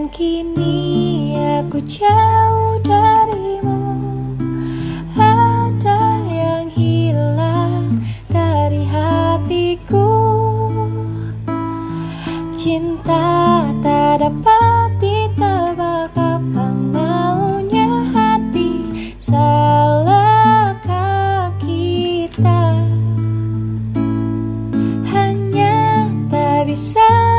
Dan kini aku jauh darimu. Ada yang hilang dari hatiku. Cinta tak dapat ditebak, apa maunya hati. Salahkah kita hanya tak bisa